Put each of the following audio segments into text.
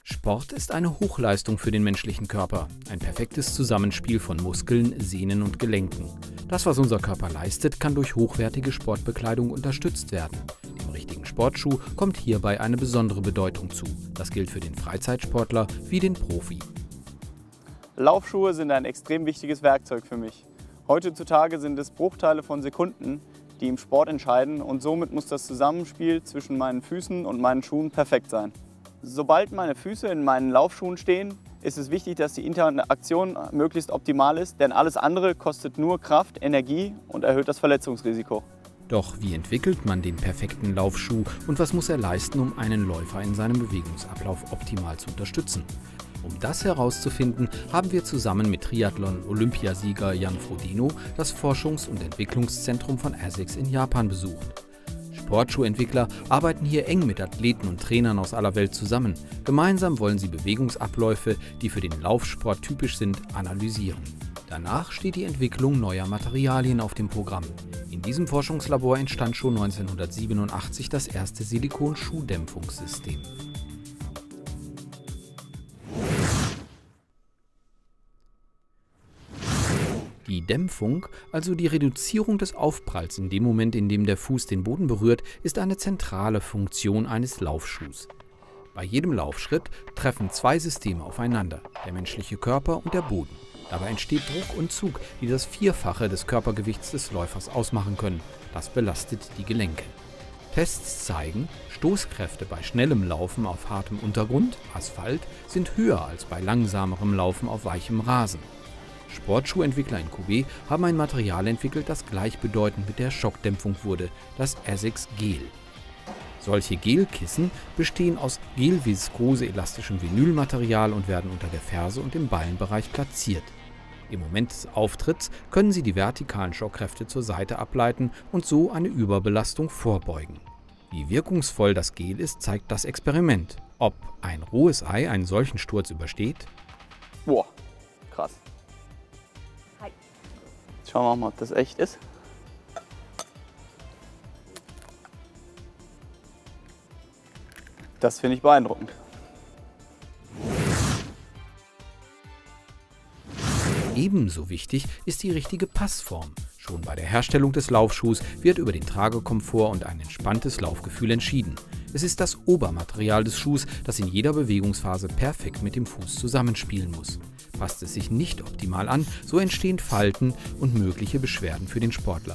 Sport ist eine Hochleistung für den menschlichen Körper. Ein perfektes Zusammenspiel von Muskeln, Sehnen und Gelenken. Das, was unser Körper leistet, kann durch hochwertige Sportbekleidung unterstützt werden. Dem richtigen Sportschuh kommt hierbei eine besondere Bedeutung zu. Das gilt für den Freizeitsportler wie den Profi. Laufschuhe sind ein extrem wichtiges Werkzeug für mich. Heutzutage sind es Bruchteile von Sekunden, die im Sport entscheiden, und somit muss das Zusammenspiel zwischen meinen Füßen und meinen Schuhen perfekt sein. Sobald meine Füße in meinen Laufschuhen stehen, ist es wichtig, dass die Interaktion möglichst optimal ist, denn alles andere kostet nur Kraft, Energie und erhöht das Verletzungsrisiko. Doch wie entwickelt man den perfekten Laufschuh und was muss er leisten, um einen Läufer in seinem Bewegungsablauf optimal zu unterstützen? Um das herauszufinden, haben wir zusammen mit Triathlon-Olympiasieger Jan Frodeno das Forschungs- und Entwicklungszentrum von ASICS in Japan besucht. Sportschuhentwickler arbeiten hier eng mit Athleten und Trainern aus aller Welt zusammen. Gemeinsam wollen sie Bewegungsabläufe, die für den Laufsport typisch sind, analysieren. Danach steht die Entwicklung neuer Materialien auf dem Programm. In diesem Forschungslabor entstand schon 1987 das erste Silikon-Schuhdämpfungssystem. Die Dämpfung, also die Reduzierung des Aufpralls in dem Moment, in dem der Fuß den Boden berührt, ist eine zentrale Funktion eines Laufschuhs. Bei jedem Laufschritt treffen zwei Systeme aufeinander, der menschliche Körper und der Boden. Dabei entsteht Druck und Zug, die das Vierfache des Körpergewichts des Läufers ausmachen können. Das belastet die Gelenke. Tests zeigen, Stoßkräfte bei schnellem Laufen auf hartem Untergrund, Asphalt, sind höher als bei langsamerem Laufen auf weichem Rasen. Sportschuhentwickler in Kobe haben ein Material entwickelt, das gleichbedeutend mit der Schockdämpfung wurde, das ASICS Gel. Solche Gelkissen bestehen aus gelviskose-elastischem Vinylmaterial und werden unter der Ferse und im Ballenbereich platziert. Im Moment des Auftritts können sie die vertikalen Schockkräfte zur Seite ableiten und so eine Überbelastung vorbeugen. Wie wirkungsvoll das Gel ist, zeigt das Experiment. Ob ein rohes Ei einen solchen Sturz übersteht? Boah, krass. Schauen wir mal, ob das echt ist. Das finde ich beeindruckend. Ebenso wichtig ist die richtige Passform. Schon bei der Herstellung des Laufschuhs wird über den Tragekomfort und ein entspanntes Laufgefühl entschieden. Es ist das Obermaterial des Schuhs, das in jeder Bewegungsphase perfekt mit dem Fuß zusammenspielen muss. Passt es sich nicht optimal an, so entstehen Falten und mögliche Beschwerden für den Sportler.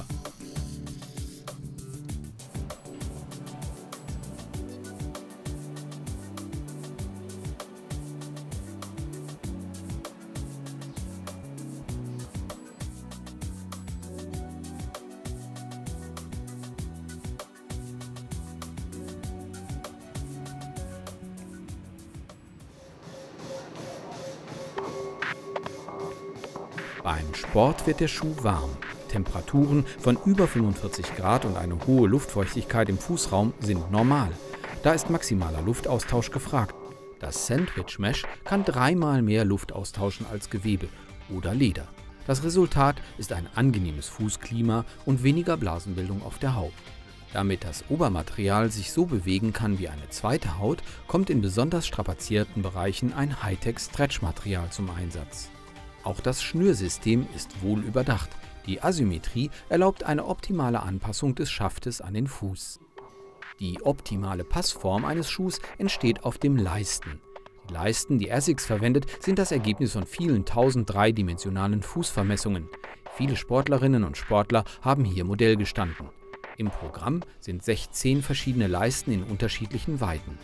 Beim Sport wird der Schuh warm. Temperaturen von über 45 Grad und eine hohe Luftfeuchtigkeit im Fußraum sind normal. Da ist maximaler Luftaustausch gefragt. Das Sandwich Mesh kann 3-mal mehr Luft austauschen als Gewebe oder Leder. Das Resultat ist ein angenehmes Fußklima und weniger Blasenbildung auf der Haut. Damit das Obermaterial sich so bewegen kann wie eine zweite Haut, kommt in besonders strapazierten Bereichen ein Hightech-Stretch-Material zum Einsatz. Auch das Schnürsystem ist wohl überdacht. Die Asymmetrie erlaubt eine optimale Anpassung des Schaftes an den Fuß. Die optimale Passform eines Schuhs entsteht auf dem Leisten. Die Leisten, die ASICS verwendet, sind das Ergebnis von vielen tausend dreidimensionalen Fußvermessungen. Viele Sportlerinnen und Sportler haben hier Modell gestanden. Im Programm sind 16 verschiedene Leisten in unterschiedlichen Weiten.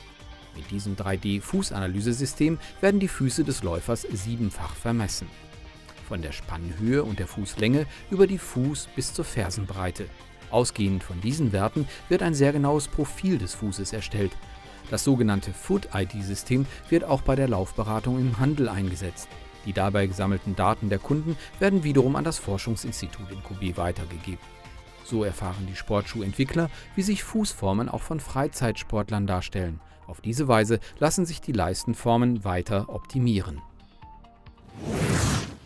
Mit diesem 3D-Fußanalysesystem werden die Füße des Läufers 7-fach vermessen. Von der Spannhöhe und der Fußlänge über die Fuß- bis zur Fersenbreite. Ausgehend von diesen Werten wird ein sehr genaues Profil des Fußes erstellt. Das sogenannte Foot-ID-System wird auch bei der Laufberatung im Handel eingesetzt. Die dabei gesammelten Daten der Kunden werden wiederum an das Forschungsinstitut in Kobe weitergegeben. So erfahren die Sportschuhentwickler, wie sich Fußformen auch von Freizeitsportlern darstellen. Auf diese Weise lassen sich die Leistenformen weiter optimieren.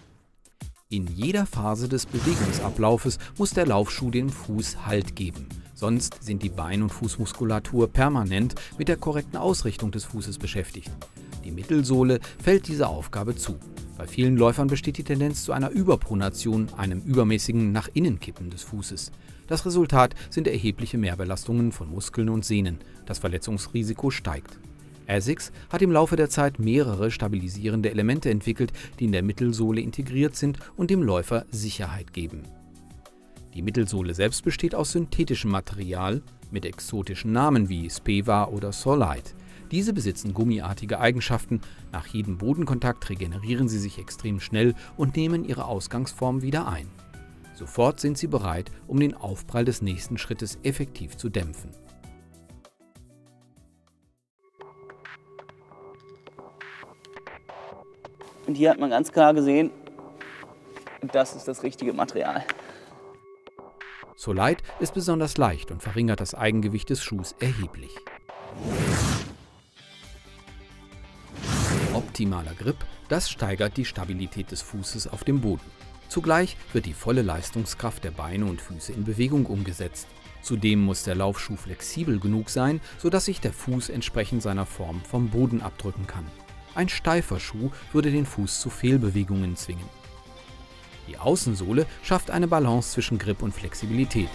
In jeder Phase des Bewegungsablaufes muss der Laufschuh dem Fuß Halt geben. Sonst sind die Bein- und Fußmuskulatur permanent mit der korrekten Ausrichtung des Fußes beschäftigt. Die Mittelsohle fällt dieser Aufgabe zu. Bei vielen Läufern besteht die Tendenz zu einer Überpronation, einem übermäßigen Nach-Innen-Kippen des Fußes. Das Resultat sind erhebliche Mehrbelastungen von Muskeln und Sehnen. Das Verletzungsrisiko steigt. ASICS hat im Laufe der Zeit mehrere stabilisierende Elemente entwickelt, die in der Mittelsohle integriert sind und dem Läufer Sicherheit geben. Die Mittelsohle selbst besteht aus synthetischem Material mit exotischen Namen wie Speva oder Solite. Diese besitzen gummiartige Eigenschaften. Nach jedem Bodenkontakt regenerieren sie sich extrem schnell und nehmen ihre Ausgangsform wieder ein. Sofort sind sie bereit, um den Aufprall des nächsten Schrittes effektiv zu dämpfen. Und hier hat man ganz klar gesehen, das ist das richtige Material. Solite ist besonders leicht und verringert das Eigengewicht des Schuhs erheblich. Optimaler Grip, das steigert die Stabilität des Fußes auf dem Boden. Zugleich wird die volle Leistungskraft der Beine und Füße in Bewegung umgesetzt. Zudem muss der Laufschuh flexibel genug sein, sodass sich der Fuß entsprechend seiner Form vom Boden abdrücken kann. Ein steifer Schuh würde den Fuß zu Fehlbewegungen zwingen. Die Außensohle schafft eine Balance zwischen Grip und Flexibilität.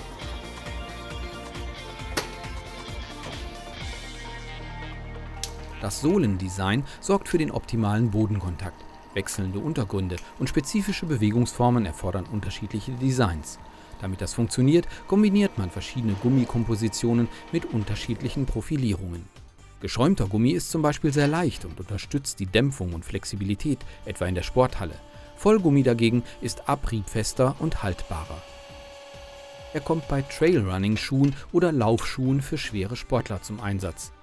Das Sohlendesign sorgt für den optimalen Bodenkontakt. Wechselnde Untergründe und spezifische Bewegungsformen erfordern unterschiedliche Designs. Damit das funktioniert, kombiniert man verschiedene Gummikompositionen mit unterschiedlichen Profilierungen. Geschäumter Gummi ist zum Beispiel sehr leicht und unterstützt die Dämpfung und Flexibilität, etwa in der Sporthalle. Vollgummi dagegen ist abriebfester und haltbarer. Er kommt bei Trailrunning-Schuhen oder Laufschuhen für schwere Sportler zum Einsatz.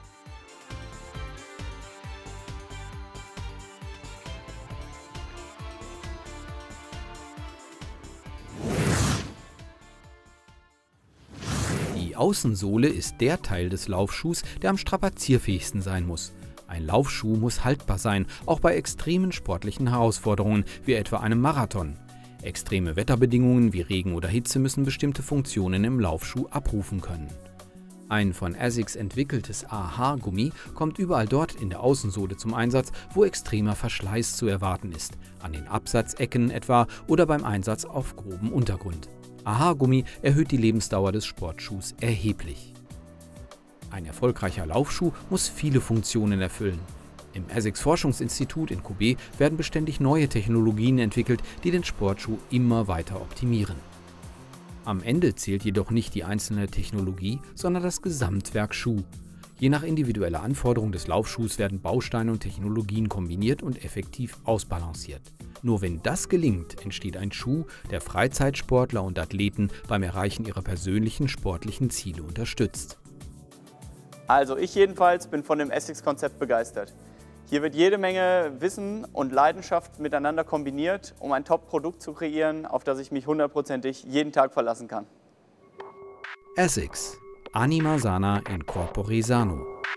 Die Außensohle ist der Teil des Laufschuhs, der am strapazierfähigsten sein muss. Ein Laufschuh muss haltbar sein, auch bei extremen sportlichen Herausforderungen, wie etwa einem Marathon. Extreme Wetterbedingungen wie Regen oder Hitze müssen bestimmte Funktionen im Laufschuh abrufen können. Ein von ASICS entwickeltes AHA-Gummi kommt überall dort in der Außensohle zum Einsatz, wo extremer Verschleiß zu erwarten ist, an den Absatzecken etwa oder beim Einsatz auf grobem Untergrund. AHA-Gummi erhöht die Lebensdauer des Sportschuhs erheblich. Ein erfolgreicher Laufschuh muss viele Funktionen erfüllen. Im ASICS Forschungsinstitut in Kobe werden beständig neue Technologien entwickelt, die den Sportschuh immer weiter optimieren. Am Ende zählt jedoch nicht die einzelne Technologie, sondern das Gesamtwerk Schuh. Je nach individueller Anforderung des Laufschuhs werden Bausteine und Technologien kombiniert und effektiv ausbalanciert. Nur wenn das gelingt, entsteht ein Schuh, der Freizeitsportler und Athleten beim Erreichen ihrer persönlichen sportlichen Ziele unterstützt. Also ich jedenfalls bin von dem ASICS-Konzept begeistert. Hier wird jede Menge Wissen und Leidenschaft miteinander kombiniert, um ein Top-Produkt zu kreieren, auf das ich mich hundertprozentig jeden Tag verlassen kann. ASICS. Anima sana in corpore sano.